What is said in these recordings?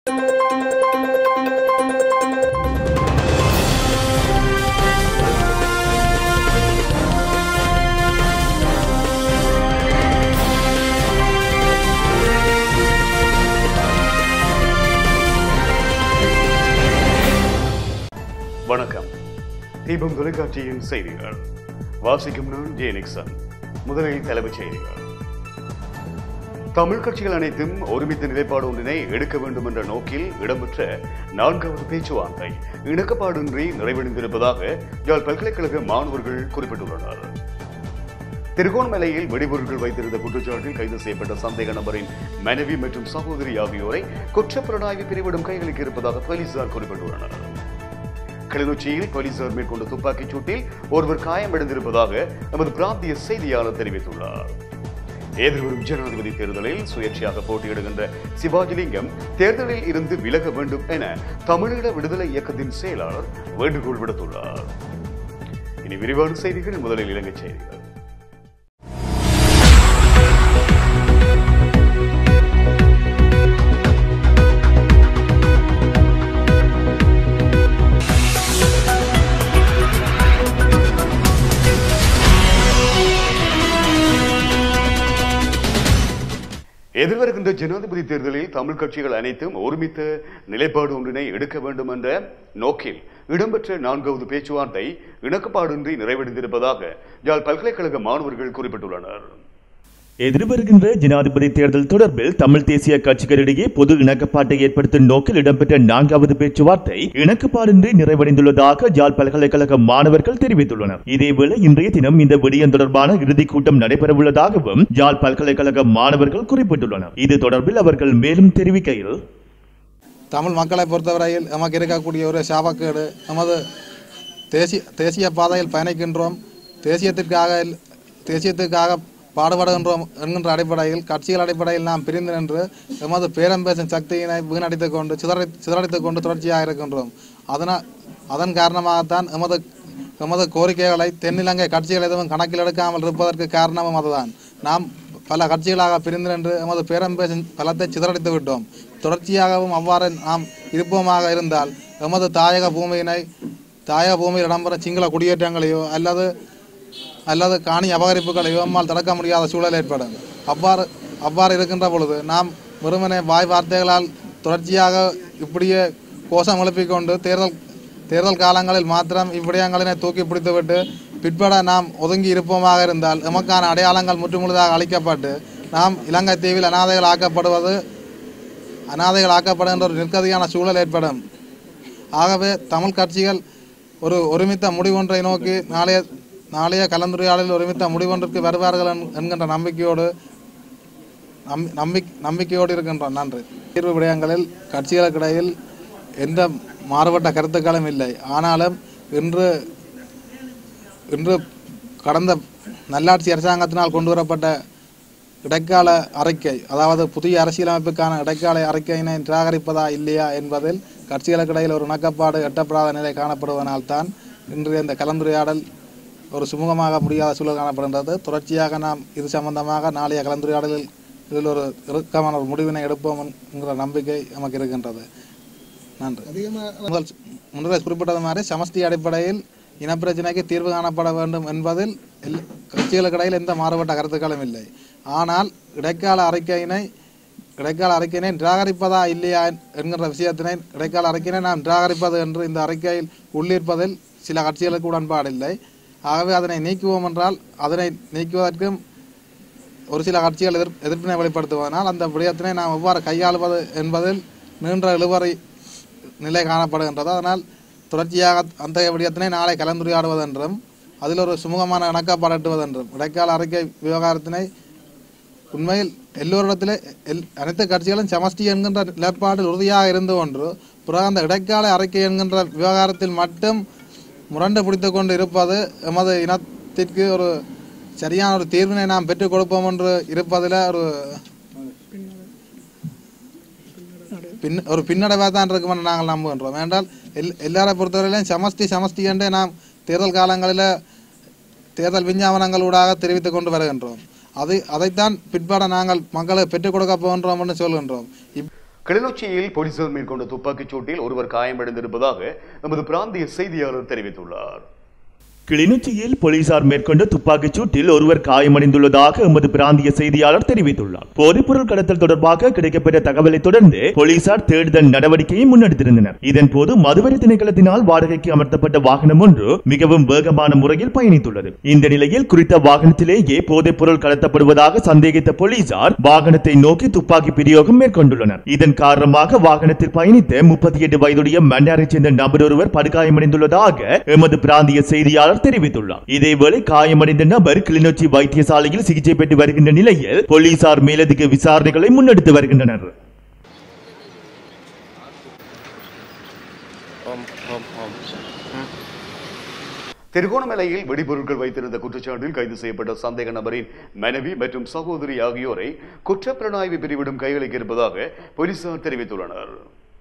வணக்கம். தீபம் தொலைக்காட்சியின் செய்திகள் வாசிக்கும் நான் ஜே நிக்சன். முதலில் தலைப்புச் செய்திகள். தமிழ் கட்சிகள் அனைத்தும் ஒருமித்த நிலைப்பாடு ஒன்றினை எடுக்க வேண்டும் என்ற நோக்கில் இடம்பெற்ற 4வது பேச்சுவார்த்தை இணக்கப்பாடின்றி நிறைவடைந்திருப்பதாக யாழ் பல்கலைக்கழக மாணவர்கள் குறிப்பிட்டுள்ளனர். திருகோணமலையில் வெடிபொருட்கள் வைத்திருந்த குற்றச்சாட்டில் கைது செய்யப்பட்ட சந்தேக நபரின் மனைவி மற்றும் சகோதரி ஆகியோரை குற்றப்புலனாய்வு பிரிவிடம் கைகளுக்கு இருப்பதாக போலீசார் குறிப்பிட்டுள்ளனர். கிளிநொச்சியில் போலீசார் மேற்கொண்ட துப்பாக்கிச் சூட்டில் ஒருவர் காயமடைந்திருப்பதாக நமது பிராந்திய செய்தியாளர் தெரிவித்துள்ளார். எதிர்வரும் ஜனாதிபதி தேர்தலில் சுயேட்சையாக போட்டியிடுகின்ற சிவாஜிலிங்கம் தேர்தலில் இருந்து விலக வேண்டும் என தமிழீழ விடுதலை இயக்கத்தின் செயலாளர் வேண்டுகோள் விடுத்துள்ளார். இனி விரிவான செய்திகள். முதலில் இலங்கை செய்திகள். எதிர்வருகின்ற ஜனாதிபதி தேர்தலில் தமிழ் கட்சிகள் அனைத்தும் ஒருமித்த நிலைப்பாடு ஒன்றினை எடுக்க வேண்டும் என்ற நோக்கில் இடம்பெற்ற 4வது பேச்சுவார்த்தை இணக்கப்பாடின்றி நிறைவடைந்திருப்பதாக யாழ் பல்கலைக்கழக மாணவர்கள் குறிப்பிட்டுள்ளனர். எதிர்வருகின்ற ஜனாதிபதி தேர்தல் தொடர்பில் தமிழ் தேசிய கட்சிகளிடையே பொது இணக்கப்பாட்டை ஏற்படுத்தும் நோக்கில் இடம்பெற்ற 4வது பேச்சுவார்த்தை இணக்கப்பாடின்றி நிறைவடைந்துள்ளதாக யாழ் பல்கலைக்கழக மாணவர்கள் தெரிவித்துள்ளனர். இதேவேளை இன்றைய தினம் இந்த விடயம் தொடர்பான இறுதிக் கூட்டம் நடைபெறவுள்ளதாகவும் யாழ் பல்கலைக்கழக மாணவர்கள் குறிப்பிட்டுள்ளனர். இது தொடர்பில் அவர்கள் மேலும் தெரிவிக்கையில், தமிழ் மக்களை பொறுத்தவரையில் நமக்கு இருக்கக்கூடிய ஒரு சாபக்கேடு, நமது தேசிய பாதையில் பயணிக்கின்றோம், தேசியத்திற்காக பாடுபடுகின்றோம் என்கின்ற அடிப்படையில் கட்சிகள் அடிப்படையில் நாம் பிரிந்து நின்று எமது பேரம் பேசும் சக்தியினை வீணடித்துக் கொண்டு சிதறடித்துக் கொண்டு தொடர்ச்சியாக இருக்கின்றோம். அதன் காரணமாகத்தான் எமது கோரிக்கைகளை தென்னிலங்கை கட்சிகள் எதுவும் கணக்கில் எடுக்காமல் இருப்பதற்கு காரணமும் அதுதான். நாம் பல கட்சிகளாக பிரிந்து நின்று எமது பேரம் பேசும் பலத்தை சிதறடித்து விட்டோம். தொடர்ச்சியாகவும் அவ்வாறு நாம் இருப்போமாக இருந்தால் எமது தாயக பூமியில் இடம்பெறும் சிங்கள குடியேற்றங்களையோ அல்லது காணி அபகரிப்புகளையோ நம்மால் தடுக்க முடியாத சூழல் ஏற்படும். அவ்வாறு இருக்கின்ற பொழுது நாம் வெறுமனே வாய் வார்த்தைகளால் தொடர்ச்சியாக இப்படியே கோஷம் எழுப்பிக்கொண்டு தேர்தல் காலங்களில் மாத்திரம் இவ்விடயங்களினை தூக்கி பிடித்துவிட்டு பிற்பட நாம் ஒதுங்கி இருப்போமாக இருந்தால் எமக்கான அடையாளங்கள் முற்றுமுழுதாக அளிக்கப்பட்டு நாம் இலங்கை தீவில் அனாதைகள் ஆக்கப்படுகின்ற ஒரு நிற்கதியான சூழல் ஏற்படும். ஆகவே தமிழ் கட்சிகள் ஒரு ஒருமித்த முடிவொன்றை நோக்கி நாளைய கலந்துரையாடலில் ஒருமித்த முடிவொன்றிற்கு வருவார்கள் என்கின்ற நம்பிக்கையோடு இருக்கின்றோம். நன்றி. தீர்வு விடயங்களில் கட்சிகளுக்கிடையில் எந்த மாறுபட்ட கருத்துக்களும் இல்லை. ஆனாலும் இன்று கடந்த நல்லாட்சி அரசாங்கத்தினால் கொண்டு வரப்பட்ட இடைக்கால அறிக்கை, அதாவது புதிய அரசியலமைப்புக்கான இடைக்கால அறிக்கையினை நிராகரிப்பதா இல்லையா என்பதில் கட்சிகளுக்கிடையில் ஒரு இணக்கப்பாடு எட்டப்படாத நிலை காணப்படுவதனால்தான் இன்றைய இந்த கலந்துரையாடல் ஒரு சுமூகமாக முடியாத சூழல் காணப்படுகின்றது. தொடர்ச்சியாக நாம் இது சம்பந்தமாக நாளைய கலந்துரையாடலில் இதில் ஒரு இறுக்கமான ஒரு முடிவினை எடுப்போம் என்கிற நம்பிக்கை நமக்கு இருக்கின்றது. நன்றி. முன்னரே குறிப்பிட்டது மாதிரி சமஷ்டி அடிப்படையில் இனப்பிரச்சனைக்கு தீர்வு காணப்பட வேண்டும் என்பதில் கட்சிகளுக்கிடையில் எந்த மாறுபட்ட கருத்துக்களும் இல்லை. ஆனால் இடைக்கால அறிக்கையினை நிராகரிப்பதா இல்லையா என்கிற விஷயத்தினை இடைக்கால அறிக்கையினை நாம் நிராகரிப்பது என்று இந்த அறிக்கையில் உள்ளிருப்பதில் சில கட்சிகளுக்கு உடன்பாடில்லை. ஆகவே அதனை நீக்குவோம் என்றால் அதனை நீக்குவதற்கும் ஒரு சில கட்சிகள் எதிர்ப்பினை வெளிப்படுத்துவதனால் அந்த விடயத்தினை நாம் எவ்வாறு கையாளுவது என்பதில் நீண்ட இழுவறை நிலை காணப்படுகின்றது. அதனால் தொடர்ச்சியாக அந்த விடயத்தினை நாளை கலந்துரையாடுவதென்றும் அதில் ஒரு சுமூகமான இணக்கப்பாடு எட்டுவதென்றும் இடைக்கால அறிக்கை விவகாரத்தினை உண்மையில் எல்லோரிடத்திலே அனைத்து கட்சிகளும் சமஷ்டி என்கின்ற நிலைப்பாட்டில் உறுதியாக இருந்து கொண்டு பிறகு அந்த இடைக்கால அறிக்கை என்கின்ற விவகாரத்தில் மட்டும் முரண்டு பிடித்து கொண்டு இருப்பது எமது இனத்திற்கு ஒரு சரியான ஒரு தீர்வினை நாம் பெற்றுக் கொடுப்போம் என்று இருப்பதில் ஒரு பின்னடைவாக தான் இருக்கும் என்று நாங்கள் நம்புகின்றோம். ஏனென்றால் எல்லாரை பொறுத்தவரையிலும் சமஷ்டி என்றே நாம் தேர்தல் காலங்களில் தேர்தல் விஞ்ஞாபனங்களூடாக தெரிவித்துக் கொண்டு வருகின்றோம். அதைத்தான் பிற்பாட நாங்கள் மக்களுக்கு பெற்றுக் கொடுக்க போகின்றோம் என்று சொல்கின்றோம். கிளிநொச்சியில் போலீசார் மேற்கொண்ட துப்பாக்கிச் சூட்டில் ஒருவர் காயமடைந்திருப்பதாக நமது பிராந்திய செய்தியாளர் தெரிவித்துள்ளார். கிளிநொச்சியில் போலீசார் மேற்கொண்ட துப்பாக்கிச் சூட்டில் ஒருவர் காயமடைந்துள்ளதாக எமது பிராந்திய செய்தியாளர் தெரிவித்துள்ளார். போதைப்பொருள் கடத்தல் தொடர்பாக கிடைக்கப்பெற்ற தகவலை தொடர்ந்து போலீசார் தேடுதல் நடவடிக்கையை முன்னெடுத்திருந்தனர். இதன்போது மதுவரி திணைக்களத்தினால் வாடகைக்கு அமர்த்தப்பட்ட வாகனம் ஒன்று மிகவும் வேகமான முறையில் பயணித்துள்ளது. இந்த நிலையில் குறித்த வாகனத்திலேயே போதைப்பொருள் கடத்தப்படுவதாக சந்தேகித்த போலீசார் வாகனத்தை நோக்கி துப்பாக்கி பிரயோகம் மேற்கொண்டுள்ளனர். இதன் காரணமாக வாகனத்தில் பயணித்த 38 வயதுடைய மன்னாரைச் சேர்ந்த நபர் ஒருவர் படுகாயமடைந்துள்ளதாக எமது பிராந்திய செய்தியாளர் தெரிவித்துள்ளார். இதேவேளை காயமடைந்த நபர் கிளிநொச்சி வைத்தியசாலையில் சிகிச்சை பெற்று வருகின்ற நிலையில் போலீசார் மேலதிக விசாரணைகளை முன்னெடுத்து வருகின்றனர். திருகோணமலையில் வெடிபொருட்கள் வைத்திருந்த குற்றச்சாட்டில் கைது செய்யப்பட்ட சந்தேக நபரின் மனைவி மற்றும் சகோதரி ஆகியோரை குற்றப்புலனாய்வு பிரிவிடம் கையளிக்க இருப்பதாக போலீசார் தெரிவித்துள்ளனர்.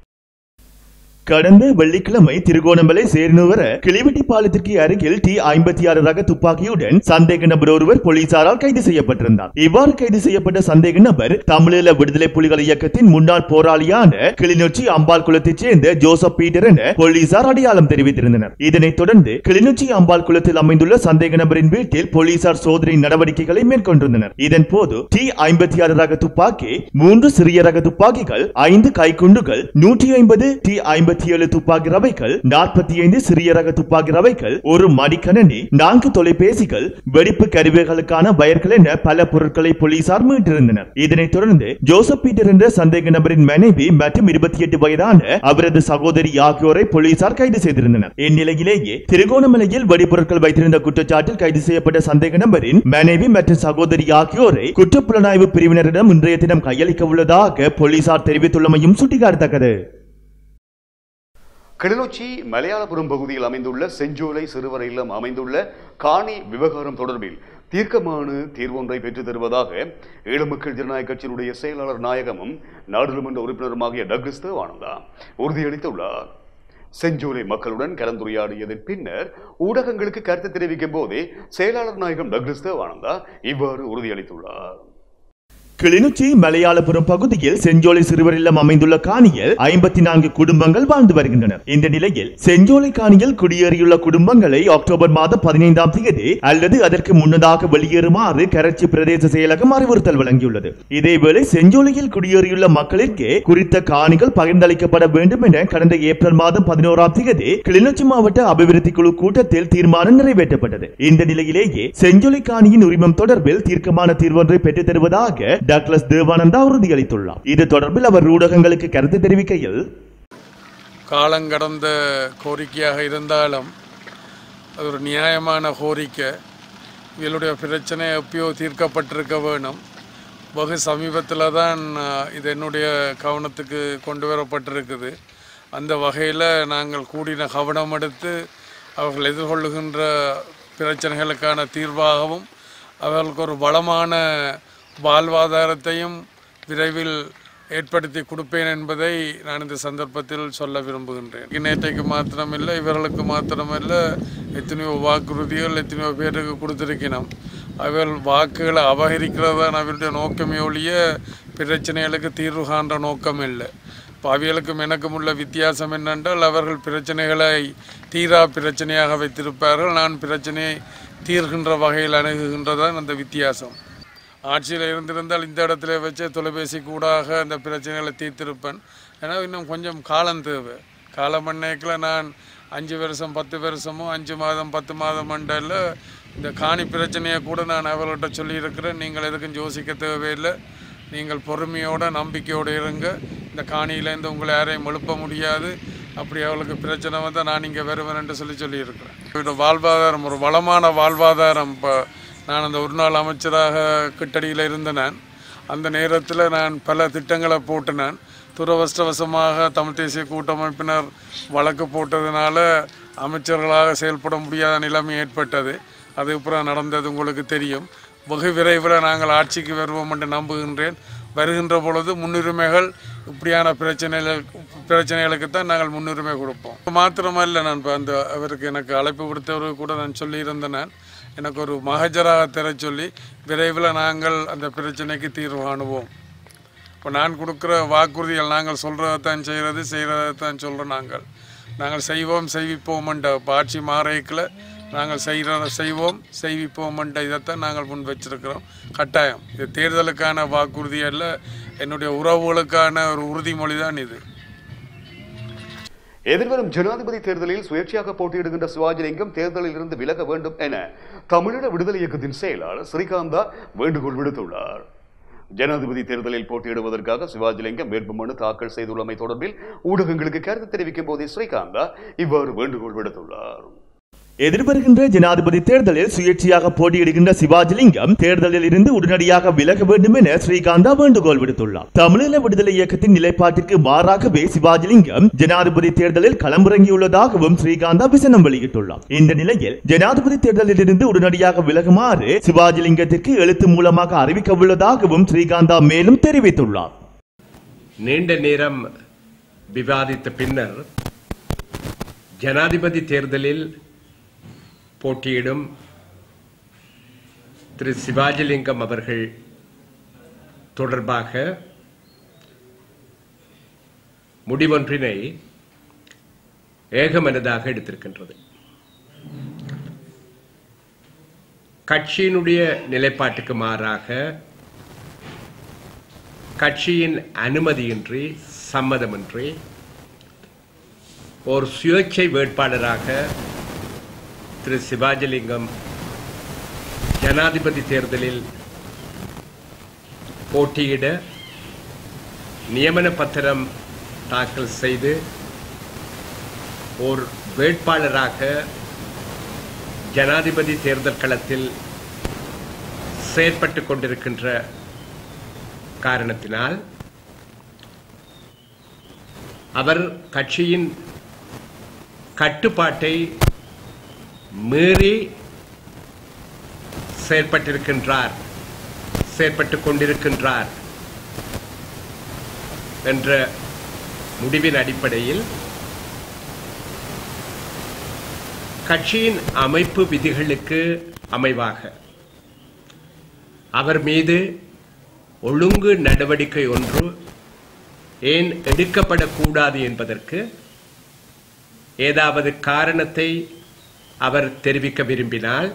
கடந்த வெள்ளிக்கிழமை திருகோணமலை சேரினுவர கிளிவெட்டி பாலத்திற்கு அருகில் T56 ரக துப்பாக்கியுடன் சந்தேக நபர் ஒருவர் போலீசாரால் கைது செய்யப்பட்டிருந்தார். இவ்வாறு கைது செய்யப்பட்ட சந்தேக நபர் தமிழீழ விடுதலை புலிகள் இயக்கத்தின் முன்னாள் போராளியான கிளிநொச்சி அம்பாள் குளத்தைச் சேர்ந்த ஜோசப் பீட்டர் என போலீசார் அடையாளம் தெரிவித்திருந்தனர். இதனைத் தொடர்ந்து கிளிநொச்சி அம்பாள் குளத்தில் அமைந்துள்ள சந்தேக நபரின் வீட்டில் போலீசார் சோதனை நடவடிக்கைகளை மேற்கொண்டிருந்தனர். இதன்போது T56 ரக துப்பாக்கி, 3 சிறிய ரக துப்பாக்கிகள், 5 கைக்குண்டுகள், 150 T57 துப்பாக்கி ரவைகள், 45 சிறிய ரக துப்பாக்கி ரவைகள், ஒரு மடிக்கணனி, 4 தொலைபேசிகள், வெடிப்பு கருவிகளுக்கான வயர்கள் என பல பொருட்களை போலீசார் மீட்டிருந்தனர். இதனைத் தொடர்ந்து ஜோசப் பீட்டர் என்ற சந்தேக நபரின் மனைவி மற்றும் 28 வயதான அவரது சகோதரி ஆகியோரை போலீசார் கைது செய்திருந்தனர். இந்நிலையிலேயே திருகோணமலையில் வெடிபொருட்கள் வைத்திருந்த குற்றச்சாட்டில் கைது செய்யப்பட்ட சந்தேக நபரின் மனைவி மற்றும் சகோதரி ஆகியோரை குற்றப்புலனாய்வு பிரிவினரிடம் இன்றைய தினம் கையளிக்க உள்ளதாக போலீசார் தெரிவித்துள்ளமையும் சுட்டிக்காட்டத்தக்கது. கிளிநொச்சி மலையாளபுரம் பகுதியில் அமைந்துள்ள செஞ்சோலை சிறுவர் இல்லம் அமைந்துள்ள காணி விவகாரம் தொடர்பில் தீர்க்கமான தீர்வொன்றை பெற்றுத் தருவதாக ஈழமக்கள் ஜனநாயக கட்சியினுடைய செயலாளர் நாயகமும் நாடாளுமன்ற உறுப்பினருமாகிய டக்ளஸ் தேவானந்தா உறுதியளித்துள்ளார். செஞ்சோலை மக்களுடன் கலந்துரையாடியதன் பின்னர் ஊடகங்களுக்கு கருத்து தெரிவிக்கும் போதே செயலாளர் நாயகம் டக்ளஸ் தேவானந்தா இவ்வாறு உறுதியளித்துள்ளார். கிளிநொச்சி மலையாளபுரம் பகுதியில் செஞ்சோலை சிறுவர் இல்லம் அமைந்துள்ள காணியில் 54 குடும்பங்கள் வாழ்ந்து வருகின்றனர். இந்த நிலையில் செஞ்சோலை காணியில் குடியேறியுள்ள குடும்பங்களை அக்டோபர் மாதம் 15ஆம் தேதி அல்லது அதற்கு முன்னதாக வெளியேறுமாறு கரைச்சி பிரதேச செயலகம் அறிவுறுத்தல் வழங்கியுள்ளது. இதேவேளை செஞ்சோலையில் குடியேறியுள்ள மக்களிற்கு குறித்த காணிகள் பகிர்ந்தளிக்கப்பட வேண்டும் என கடந்த ஏப்ரல் மாதம் 11ஆம் தேதி கிளிநொச்சி மாவட்ட அபிவிருத்தி குழு கூட்டத்தில் தீர்மானம் நிறைவேற்றப்பட்டது. இந்த நிலையிலேயே செஞ்சோலை காணியின் உரிமம் தொடர்பில் தீர்க்கமான தீர்வொன்றை பெற்றுத் தருவதாக டக்ளஸ் தேவானந்தா உறுதியளித்துள்ளார். இது தொடர்பில் அவர் ஊடகங்களுக்கு கருத்து தெரிவிக்கையில், காலங்கடந்த கோரிக்கையாக இருந்தாலும் அது ஒரு நியாயமான கோரிக்கை. இவளுடைய பிரச்சனை எப்பயோ தீர்க்கப்பட்டிருக்க வேணும். வெகு சமீபத்தில் தான் இது என்னுடைய கவனத்துக்கு கொண்டு வரப்பட்டிருக்குது. அந்த வகையில் நாங்கள் கூடின கவனம் எடுத்து அவர்கள் எதிர்கொள்ளுகின்ற பிரச்சனைகளுக்கான தீர்வாகவும் அவர்களுக்கு ஒரு வளமான வாழ்வாதாரத்தையும் விரைவில் ஏற்படுத்தி கொடுப்பேன் என்பதை நான் இந்த சந்தர்ப்பத்தில் சொல்ல விரும்புகின்றேன். நேற்றைக்கு மாத்திரமில்லை, இவர்களுக்கு மாத்திரமில்லை, எத்தனையோ வாக்குறுதிகள் எத்தனையோ பேருக்கு கொடுத்திருக்கணும். அவர்கள் வாக்குகளை அபகரிக்கிறதான் அவருடைய நோக்கமே ஒழிய பிரச்சனைகளுக்கு தீர்வு காண்ற நோக்கம் இல்லை. இப்போ அவைகளுக்கும் எனக்கும் உள்ள வித்தியாசம் என்னென்றால், அவர்கள் பிரச்சனைகளை தீரா பிரச்சனையாக வைத்திருப்பார்கள். நான் பிரச்சனையை தீர்கின்ற வகையில் அணுகுகின்றதான் அந்த வித்தியாசம். ஆட்சியில் இருந்திருந்தால் இந்த இடத்துல வச்சு தொலைபேசி கூடாக அந்த பிரச்சனைகளை தீர்த்திருப்பேன். ஏன்னா இன்னும் கொஞ்சம் காலம் தேவை. காலம் அன்னைக்கில் நான் 5 வருஷம் 10 வருஷமோ 5 மாதம் 10 மாதம் மண்டல இந்த காணி பிரச்சனையை கூட நான் அவர்கள்ட்ட சொல்லியிருக்கிறேன். நீங்கள் எதுக்கும் யோசிக்க தேவையில்லை, நீங்கள் பொறுமையோட நம்பிக்கையோடு இருங்க. இந்த காணியிலேருந்து உங்களை யாரையும் எழுப்ப முடியாது. அப்படி அவளுக்கு பிரச்சனை வந்தால் நான் இங்கே வருவேன் என்று சொல்லியிருக்கிறேன். வாழ்வாதாரம், ஒரு வளமான வாழ்வாதாரம். இப்போ நான் அந்த ஒரு நாள் அமைச்சராக கிட்டடியில் இருந்த நான் அந்த நேரத்தில் நான் பல திட்டங்களை போட்டினேன். துரவஷ்டவசமாக தமிழ் தேசிய கூட்டமைப்பினர் வழக்கு போட்டதுனால அமைச்சர்களாக செயல்பட முடியாத நிலைமை ஏற்பட்டது. அதுக்கப்புறம் நடந்தது உங்களுக்கு தெரியும். வெகு விரைவில் நாங்கள் ஆட்சிக்கு வருவோம் என்று நம்புகின்றேன். வருகின்ற பொழுது முன்னுரிமைகள் இப்படியான பிரச்சனைகளுக்குத்தான் நாங்கள் முன்னுரிமை கொடுப்போம். மாத்திரமல்ல, நான் இப்போ அவருக்கு எனக்கு அழைப்பு விடுத்தவருக்கு கூட நான் சொல்லியிருந்தேன். நான் எனக்கு ஒரு மகஜராக தர சொல்லி விரைவில் நாங்கள் அந்த பிரச்சனைக்கு தீர்வு காணுவோம். இப்போ நான் கொடுக்குற வாக்குறுதிகள் நாங்கள் சொல்கிறதான் செய்கிறதான் சொல்கிறோம். நாங்கள் செய்விப்போம்ன்ற ஆட்சி மாறைக்கில் நாங்கள் செய்வோம் செய்விப்போம்ன்ற இதைத்தான் நாங்கள் முன் வச்சிருக்கிறோம். கட்டாயம் இது தேர்தலுக்கான வாக்குறுதி அல்ல, என்னுடைய உறவுகளுக்கான ஒரு உறுதிமொழி தான் இது. எதிர்வரும் ஜனாதிபதி தேர்தலில் சுயேட்சையாக போட்டியிடுகின்ற சிவாஜிலிங்கம் தேர்தலில் இருந்து விலக வேண்டும் என தமிழீழ விடுதலை இயக்கத்தின் செயலாளர் ஸ்ரீகாந்தா வேண்டுகோள் விடுத்துள்ளார். ஜனாதிபதி தேர்தலில் போட்டியிடுவதற்காக சிவாஜிலிங்கம் வேட்புமனு தாக்கல் செய்துள்ளமை தொடர்பில் ஊடகங்களுக்கு கருத்து தெரிவிக்கும் போதே ஸ்ரீகாந்தா இவ்வாறு வேண்டுகோள் விடுத்துள்ளார். எதிர்வருகின்ற ஜனாதிபதி தேர்தலில் சுயேட்சையாக போட்டியிடுகின்ற சிவாஜிலிங்கம் தேர்தலில் இருந்து உடனடியாக விலக வேண்டும் என ஸ்ரீகாந்தா வேண்டுகோள் விடுத்துள்ளார். தமிழீழ விடுதலை இயக்கத்தின் நிலைப்பாட்டிற்கு மாறாகவே சிவாஜிலிங்கம் ஜனாதிபதி தேர்தலில் களமிறங்கியுள்ளதாகவும் ஸ்ரீகாந்தா விசனம் வெளியிட்டுள்ளார். இந்த நிலையில் ஜனாதிபதி தேர்தலில் இருந்து உடனடியாக விலகுமாறு சிவாஜிலிங்கத்திற்கு எழுத்து மூலமாக அறிவிக்க உள்ளதாகவும் ஸ்ரீகாந்தா மேலும் தெரிவித்துள்ளார். நீண்ட நேரம் விவாதித்த பின்னர் ஜனாதிபதி தேர்தலில் போட்டியிடும் திரு சிவாஜிலிங்கம் அவர்கள் தொடர்பாக முடிவொன்றினை ஏகமனதாக எடுத்திருக்கின்றது. கட்சியினுடைய நிலைப்பாட்டுக்கு மாறாக கட்சியின் அனுமதியின்றி சம்மதமின்றி ஒரு சுயேட்சை வேட்பாளராக திரு சிவாஜிலிங்கம் ஜனாதிபதி தேர்தலில் போட்டியிட நியமன பத்திரம் தாக்கல் செய்து ஒரு வேட்பாளராக ஜனாதிபதி தேர்தல் களத்தில் செயற்பட்டுக் கொண்டிருக்கின்ற காரணத்தினால் அவர் கட்சியின் கட்டுப்பாட்டை மீறி செயற்பட்டுக் கொண்டிருக்கின்றார் என்ற முடிவின் அடிப்படையில் கட்சியின் அமைப்பு விதிகளுக்கு அமைவாக அவர் மீது ஒழுங்கு நடவடிக்கை ஒன்று ஏன் எடுக்கப்படக்கூடாது என்பதற்கு ஏதாவது காரணத்தை அவர் தெரிவிக்க விரும்பினால்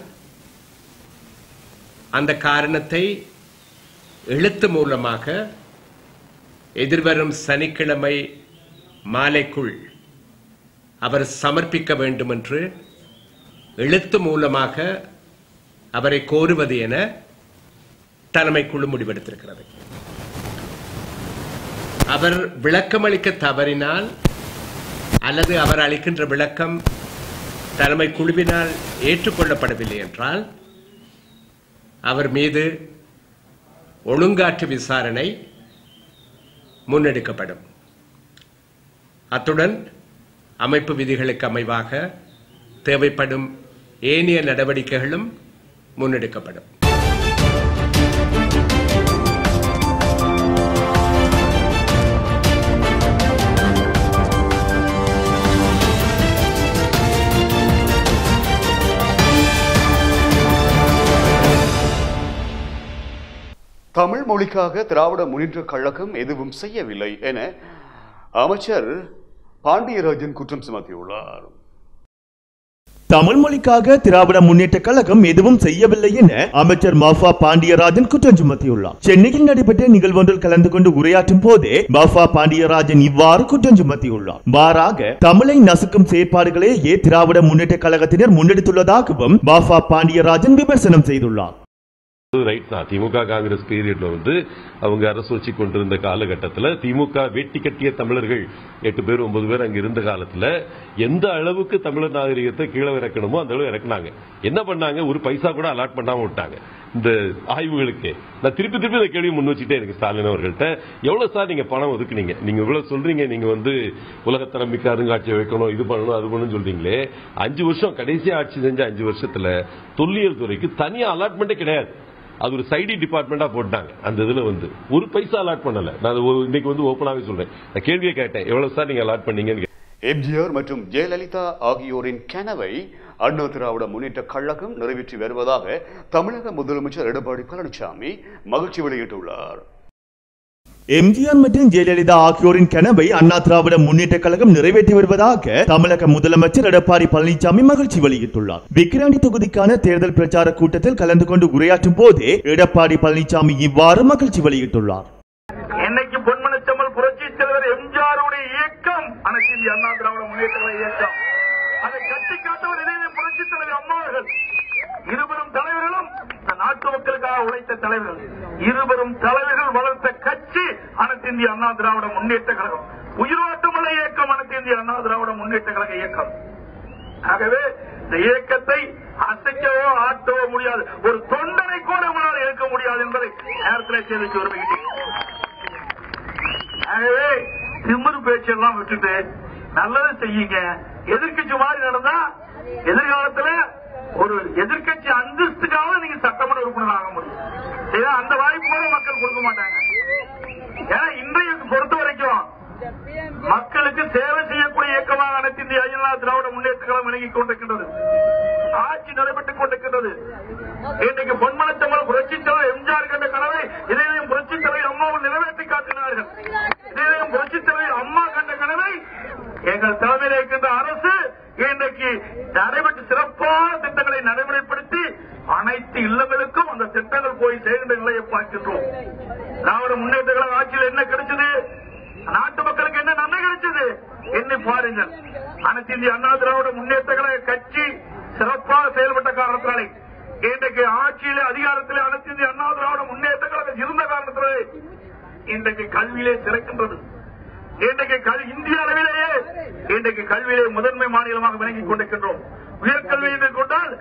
அந்த காரணத்தை எழுத்து மூலமாக எதிர்வரும் சனிக்கிழமை மாலைக்குள் அவர் சமர்ப்பிக்க வேண்டும் என்று எழுத்து மூலமாக அவரை கோருவது என தலைமைக்குழு முடிவெடுத்திருக்கிறது. அவர் விளக்கமளிக்க தவறினால் அல்லது அவர் அளிக்கின்ற விளக்கம் தலைமை குழுவினால் ஏற்றுக்கொள்ளப்படவில்லை என்றால் அவர் மீது ஒழுங்காற்று விசாரணை முன்னெடுக்கப்படும். அத்துடன் அமைப்பு விதிகளுக்கு அமைவாக தேவைப்படும் ஏனைய நடவடிக்கைகளும் முன்னெடுக்கப்படும். தமிழ் மொழிக்காக திராவிட முன்னேற்ற கழகம் எதுவும் செய்யவில்லை என அமைச்சர் பாண்டியராஜன் குற்றம் சுமத்தியுள்ளார். தமிழ் மொழிக்காக திராவிட முன்னேற்ற கழகம் எதுவும் செய்யவில்லை என அமைச்சர் மஃபா பாண்டியராஜன் குற்றம் சுமத்தியுள்ளார். சென்னையில் நடைபெற்ற நிகழ்வொன்றில் கலந்து கொண்டு உரையாற்றும் போதே மஃபா பாண்டியராஜன் இவ்வாறு குற்றம் சுமத்தியுள்ளார். மாறாக தமிழை நசுக்கும் செயற்பாடுகளையே திராவிட முன்னேற்ற கழகத்தினர் முன்னெடுத்துள்ளதாகவும் மஃபா பாண்டியராஜன் விமர்சனம் செய்துள்ளார். ரைட் தான். திமுக காங்கிரஸ் பீரியட்ல அவங்க அரசு வச்சு கொண்டிருந்த காலகட்டத்தில் திமுக வேட்டி கட்டிய தமிழர்கள் 8 பேர் 9 பேர் அங்க இருந்த காலத்துல எந்த அளவுக்கு தமிழர் நாகரிகத்தை கீழே இறக்கணுமோ அந்த அளவு இறக்குனாங்க. என்ன பண்ணாங்க? ஒரு பைசா கூட அலாட் பண்ணாம விட்டாங்க இந்த ஆய்வுகளுக்கு. நான் திருப்பி இந்த கேள்வி முன் வச்சுட்டே இருக்கு ஸ்டாலின் அவர்கள்ட்ட. எவ்வளவு சார் நீங்க பணம் ஒதுக்குனீங்க? நீங்க இவ்வளவு சொல்றீங்க, நீங்க உலகத்தரமிக்க அருங்காட்சியம் வைக்கணும், இது பண்ணணும், அது பண்ணணும் சொல்றீங்களே. 5 வருஷம் கடைசியா ஆட்சி செஞ்ச 5 வருஷத்துல தொல்லியல் துறைக்கு தனியா அலாட்மெண்டே கிடையாது. அது ஒரு சைடி டிபார்ட்மெண்டா போட்டாங்க. அந்த இதுல ஒரு பைசா அலாட் பண்ணல. நான் இன்னைக்கு ஓப்பனாவே சொல்றேன். நான் கேள்வியை கேட்டேன், எவ்வளவு சார் நீங்க அலாட் பண்ணீங்கன்னு. எம்ஜிஆர் மற்றும் ஜெயலலிதா ஆகியோரின் கனவை அண்ணா திராவிட முன்னேற்ற கழகம் நிறைவேற்றி வருவதாக தமிழக முதலமைச்சர் எடப்பாடி பழனிசாமி மகிழ்ச்சி வெளியிட்டுள்ளார். எம்ஜிஆர் மற்றும் ஜெயலலிதா ஆகியோரின் கனவை அண்ணா திராவிட முன்னேற்ற கழகம் நிறைவேற்றி வருவதாக தமிழக முதலமைச்சர் எடப்பாடி பழனிசாமி மகிழ்ச்சி வெளியிட்டுள்ளார். விக்கிராண்டி தொகுதிக்கான தேர்தல் பிரச்சார கூட்டத்தில் கலந்து கொண்டு உரையாற்றும் போதே எடப்பாடி பழனிசாமி இவ்வாறு மகிழ்ச்சி வெளியிட்டுள்ளார். இன்னைக்கு பொன்மனச்செம்மல் புரட்சி தலைவர் எம்ஜிஆருடைய இயக்கம் அனைத்து இந்திய அண்ணா திராவிட முன்னேற்ற கழக இயக்கம். அதை கட்டி காட்டவர் இதே புரட்சி தலைவர் அம்மா அவர்கள். இருவரும் தலைவர்களும் நாட்டு மக்களுக்காக உழைத்த தலைவர்கள். இருவரும் தலைவர்கள் வளர்த்த கட்சி அனைத்து இந்திய அண்ணா திராவிட முன்னேற்ற கழகம். உயிரோட்டமுள்ள இயக்கம் அனைத்து இந்திய அண்ணா திராவிட முன்னேற்ற கழக இயக்கம். ஆகவே இந்த இயக்கத்தை அசைக்கவோ ஆட்டவோ முடியாது, ஒரு தொண்டனை கூட நம்மளால் இருக்க முடியாது என்பதை நேரத்தில் தெரிவித்து விரும்புகிறேன். ஆகவே திமிரு பேச்செல்லாம் விட்டுட்டு நல்லது செய்யுங்க. எதிர்கட்சி மாதிரி நடந்தா எதிர்காலத்தில் ஒரு எதிர்கட்சி அந்தஸ்துக்காக நீங்க சட்டமன்ற உறுப்பினர் ஆக முடியும். அந்த வாய்ப்பு கூட மக்கள் கொடுக்க மாட்டாங்க. ஏன்னா இன்றைய பொறுத்த வரைக்கும் மக்களுக்கு சேவை செய்யக்கூடிய இயக்கமாக அனைத்து இந்திய அண்ணா திராவிட முன்னேற்ற கழகம் விளங்கிக் கொண்டிருக்கின்றது. ஆட்சி நடைபெற்றுக் கொண்டிருக்கின்றது. இன்றைக்கு பொன்மனச்செம்மல் புரட்சி தலைவர் எம்ஜிஆர் கண்ட கனவை இதயம் புரட்சி தலைவர் அம்மாவும் நிறைவேற்றி காட்டினார்கள். இதயம் புரட்சி தலைவர் அம்மா கண்ட கனவை எங்கள் தலைமையில் இருக்கின்ற அரசு இன்றைக்கு நடைபெற்று சிறப்பான திட்டங்களை நடைமுறைப்படுத்தி அனைத்து இல்லங்களுக்கும் அந்த திட்டங்கள் போய் சேர்ந்த நிலையை பார்க்கின்றோம். திராவிட முன்னேற்ற கழக ஆட்சியில் என்ன கிடைச்சது, நாட்டு மக்களுக்கு என்ன நன்மை கிடைச்சது என்ன பாருங்கள். அனைத்து இந்திய அண்ணா திராவிட முன்னேற்ற கழக கட்சி சிறப்பாக செயல்பட்ட காரணத்தினாலே இன்றைக்கு ஆட்சியிலே அதிகாரத்திலே அனைத்து இந்திய அண்ணா திராவிட முன்னேற்ற கழகம் இருந்த காரணத்திலே இன்றைக்கு கல்வியிலே சிறக்கின்றது. இன்றைக்கு இந்திய அளவிலேயே இன்றைக்கு கல்வியிலே முதன்மை மாநிலமாக விளங்கிக் கொண்டிருக்கின்றோம். உயர்கல்வியை கொண்டால்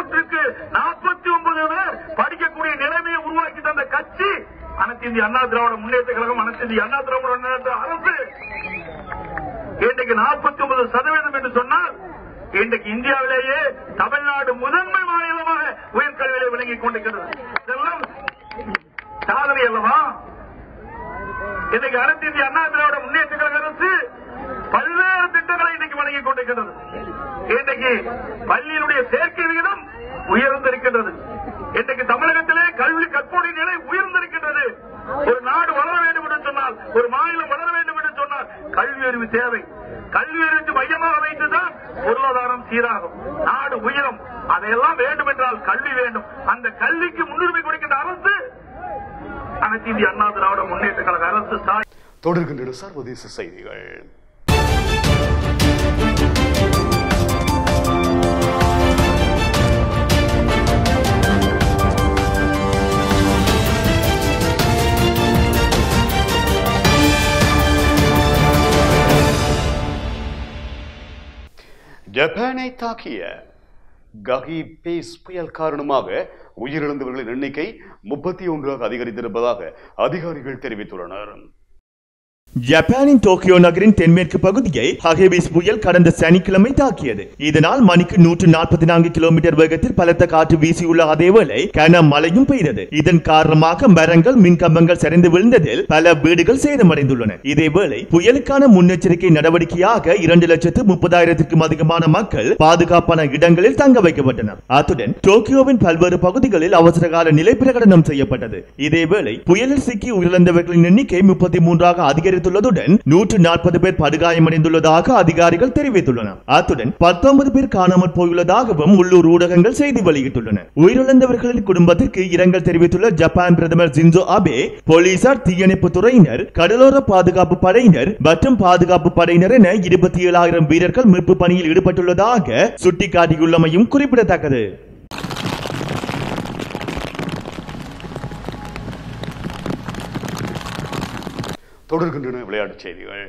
149 பேர் படிக்கக்கூடிய நிலைமையை உருவாக்கி தந்த கட்சி அனைத்து இந்திய அண்ணா திராவிட முன்னேற்ற கழகம். அனைத்து இந்திய அண்ணா திராவிட முன்னேற்ற அரசு இன்றைக்கு 49% என்று சொன்னால் இன்றைக்கு இந்தியாவிலேயே தமிழ்நாடு முதன்மை மாநிலமாக உயர்கல்வியிலே விளங்கிக் கொண்டிருக்கிறது. இதெல்லாம் சாதனை அல்லவா? இன்றைக்கு அனைத்து இந்திய அண்ணா திராவிட முன்னேற்ற கழக அரசு பல்வேறு திட்டங்களை இன்றைக்கு வழங்கிக் கொண்டிருக்கிறது. இன்றைக்கு பள்ளியினுடைய சேர்க்கை விகிதம் உயர்ந்திருக்கின்றது. இன்றைக்கு தமிழகத்திலே கல்வி கற்போடைய நிலை உயர்ந்திருக்கின்றது. ஒரு நாடு வளர வேண்டும் என்று சொன்னால், ஒரு மாநிலம் வளர வேண்டும் என்று சொன்னால் கல்வி அறிவு தேவை. கல்வி அறிவு மையமாக வைத்துதான் பொருளாதாரம் சீராகும், நாடு உயரும். அதையெல்லாம் வேண்டும் என்றால் கல்வி வேண்டும். அந்த கல்விக்கு முன்னுரிமை கொடுக்கின்ற அரசு அனைத்து இந்திய அண்ணா திராவிட முன்னேற்ற கழக அரசு. தொடர்கின்ற சர்வதேச செய்திகள். ஜப்பானை தாக்கிய கஹி பேஸ் புயல் காரணமாக உயிரிழந்தவர்களின் எண்ணிக்கை 31 அதிகரித்திருப்பதாக அதிகாரிகள் தெரிவித்துள்ளனர். ஜப்பானின் டோக்கியோ நகரின் தென்மேற்கு பகுதியை ஹகேபிஸ் புயல் கடந்த சனிக்கிழமை தாக்கியது. இதனால் மணிக்கு 144 கிலோமீட்டர் வேகத்தில் பலத்த காற்று வீசியுள்ள அதேவேளை கனமழையும் பெய்தது. இதன் காரணமாக மரங்கள், மின்கம்பங்கள் சரிந்து விழுந்ததில் பல வீடுகள் சேதமடைந்துள்ளன. இதேவேளை புயலுக்கான முன்னெச்சரிக்கை நடவடிக்கையாக 2,30,000க்கும் அதிகமான மக்கள் பாதுகாப்பான இடங்களில் தங்க வைக்கப்பட்டனர். அத்துடன் டோக்கியோவின் பல்வேறு பகுதிகளில் அவசரகால நிலை பிரகடனம் செய்யப்பட்டது. இதேவேளை புயலில் சிக்கி உயிரிழந்தவர்களின் எண்ணிக்கை 33 அதிகரித்துள்ளதுடன் 140 பேர் படுகாயமடைந்துள்ளதாக அதிகாரிகள் தெரிவித்துள்ளனர். அத்துடன் 19 பேர் காணாமல் போயுள்ளதாகவும் உள்ளூர் ஊடகங்கள் செய்தி வெளியிட்டுள்ளன. உயிரிழந்தவர்களின் குடும்பத்திற்கு இரங்கல் தெரிவித்துள்ள ஜப்பான் பிரதமர் ஷின்சோ அபே, போலீசார், தீயணைப்பு துறையினர், கடலோர பாதுகாப்பு படையினர் மற்றும் பாதுகாப்பு படையினர் என 27,000 வீரர்கள் மீட்பு பணியில் ஈடுபட்டுள்ளதாக சுட்டிக்காட்டியுள்ளமையும் குறிப்பிடத்தக்கது. தொடர்கின்றன விளையாட்டுச் செய்திகள்.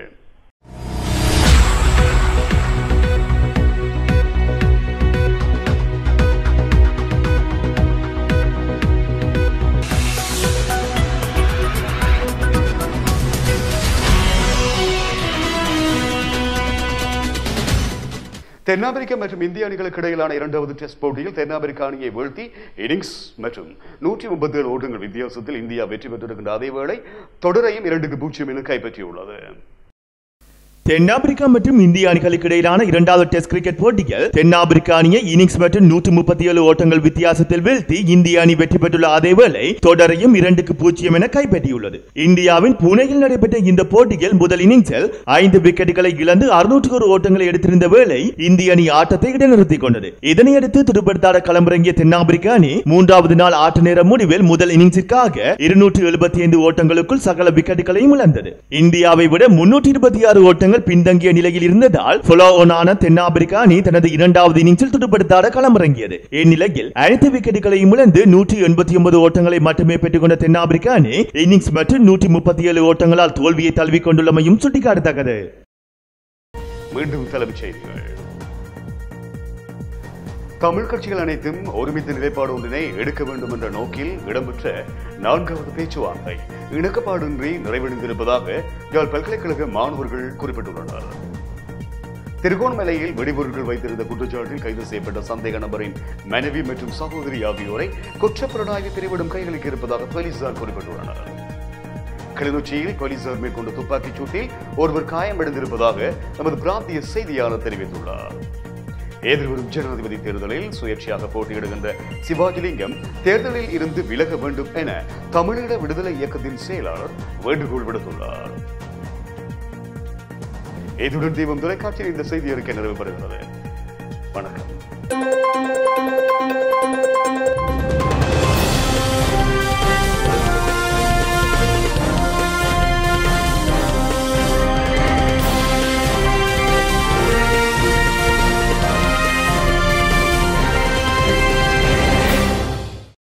தென்னாப்பிரிக்கா மற்றும் இந்திய அணிகளுக்கு இடையிலான 2வது டெஸ்ட் போட்டியில் தென்னாப்பிரிக்கா அணியை வீழ்த்தி இன்னிங்ஸ் மற்றும் 137 ஓட்டங்கள் வித்தியாசத்தில் இந்தியா வெற்றி பெற்றிருக்கின்ற அதேவேளை தொடரையும் 2-0 என கைப்பற்றியுள்ளது. தென்னாப்பிரிக்கா மற்றும் இந்திய அணிகளுக்கு இடையிலான இரண்டாவது டெஸ்ட் கிரிக்கெட் போட்டியில் தென்னாப்பிரிக்க அணியை இன்னிங்ஸ் மற்றும் 137 ஓட்டங்கள் வித்தியாசத்தில் வீழ்த்தி இந்திய அணி வெற்றி பெற்றுள்ள அதேவேளை தொடரையும் 2-0 என கைப்பற்றியுள்ளது. இந்தியாவின் புனேயில் நடைபெற்ற இந்த போட்டியில் முதல் இன்னிங்ஸில் 5 விக்கெட்டுகளை இழந்து 601 ஓட்டங்களை எடுத்திருந்த வேளை இந்திய அணி ஆட்டத்தை இடைநிறுத்திக் கொண்டது. இதனையடுத்து துடுப்படுத்தாட களமிறங்கிய தென்னாப்பிரிக்க அணி 3வது நாள் ஆட்ட நேர முடிவில் முதல் இன்னிங்ஸிற்காக 275 ஓட்டங்களுக்குள் சகல விக்கெட்டுகளையும் இழந்தது. இந்தியாவை விட 326 ஓட்டங்கள் பின்தங்கிய நிலையில் இருந்ததால் ஃபாலோ ஆன தென்னாப்பிரிக்க அணி தனது இரண்டாவது இன்னிங்ஸில் துடுப்படுத்தாட களமிறங்கியது. இந்நிலையில் அனைத்து விக்கெட்டுகளையும் இழந்து 189 ஓட்டங்களை மட்டுமே பெற்றுக்கொண்ட தென்னாப்பிரிக்க அணி இன்னிங்ஸ் மற்றும் 137 ஓட்டங்களால் தோல்வியை தழுவிக் கொண்டுள்ளமையும் சுட்டிக்காட்டத்தக்கது. மீண்டும் தலைப்புச் செய்திகள். தமிழ் கட்சிகள் அனைத்தும் ஒருமித்த நிலைப்பாடு ஒன்றினை எடுக்க வேண்டும் என்ற நோக்கில் இடம்பெற்ற 4வது பேச்சுவார்த்தை இணக்கப்பாடின்றி நிறைவடைந்திருப்பதாக யாழ் பல்கலைக்கழக மாணவர்கள் குறிப்பிட்டுள்ளனர். திருகோணமலையில் வெடிபொருட்கள் வைத்திருந்த குற்றச்சாட்டில் கைது செய்யப்பட்ட சந்தேக நபரின் மனைவி மற்றும் சகோதரி ஆகியோரை குற்றப்புலனாய்வு பிரிவிடம் கைகளுக்கு இருப்பதாக போலீசார் குறிப்பிட்டுள்ளனர். கிளிநொச்சியில் போலீசார் மேற்கொண்ட துப்பாக்கிச் சூட்டில் ஒருவர் காயமடைந்திருப்பதாக நமது பிராந்திய செய்தியாளர் தெரிவித்துள்ளார். எதிர்வரும் ஜனாதிபதி தேர்தலில் சுயேட்சையாக போட்டியிடுகின்ற சிவாஜிலிங்கம் தேர்தலில் இருந்து விலக வேண்டும் என தமிழீழ விடுதலை இயக்கத்தின் செயலாளர் வேண்டுகோள் விடுத்துள்ளார். இதுடன் தீபம் தொலைக்காட்சியில் இந்த செய்தி அறிக்கை நிறைவு பெறுகிறது. வணக்கம்.